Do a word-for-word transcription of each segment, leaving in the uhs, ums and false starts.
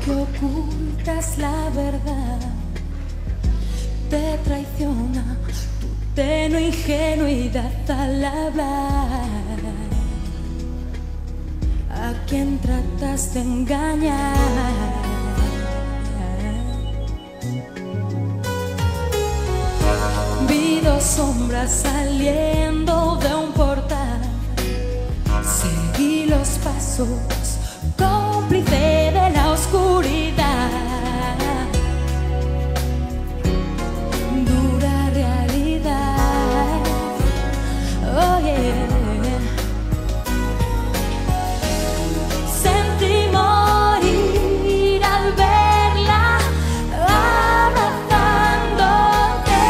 que ocultas la verdad te traiciona tu tenue ingenuidad al hablar. ¿A quién tratas de engañar? Vi dos sombras saliendo de un portal. Seguí los pasos, cómplice de la oscuridad. Dura realidad, oh yeah. Sentí morir al verla abrazándote.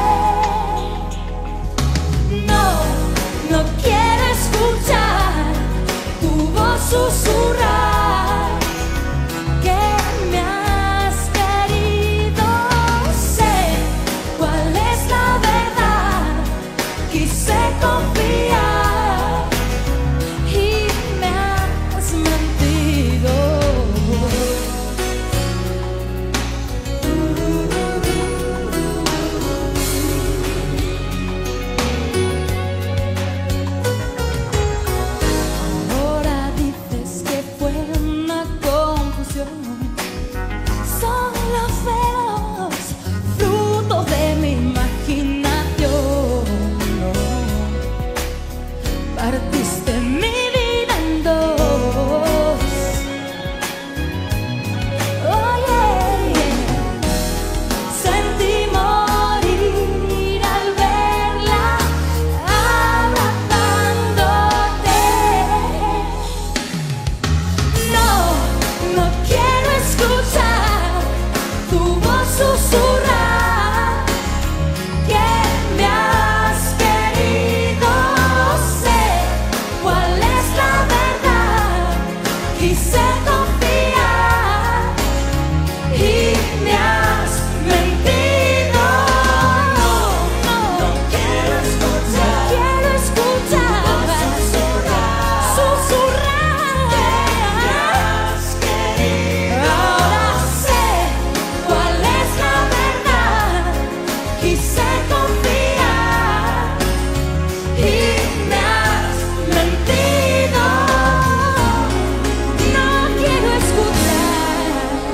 No, no quiero escuchar tu voz susurrar que me has querido. Sé cuál es la verdad, quise confiar y me has mentido. Ahora dices que fue una confusión. Son los celos, fruto de mi imaginación. Partiste mi vida en dos. Oh yeah, yeah. Sentí morir al verla abrazándote. No, no quiero escuchar tu voz susurrar que me has querido. Sé cuál es la verdad, quise confiar y me has mentido. No, no, no quiero escuchar, no quiero escuchar susurrar, susurrar que me has querido. Ahora sé cuál es la verdad, quise confiar y me has mentido. No quiero escuchar.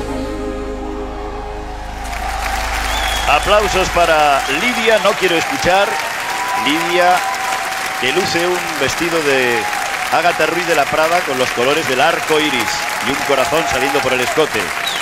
Aplausos para Lidia, no quiero escuchar. Lidia, que luce un vestido de Ágata Ruiz de la Prada con los colores del arco iris y un corazón saliendo por el escote.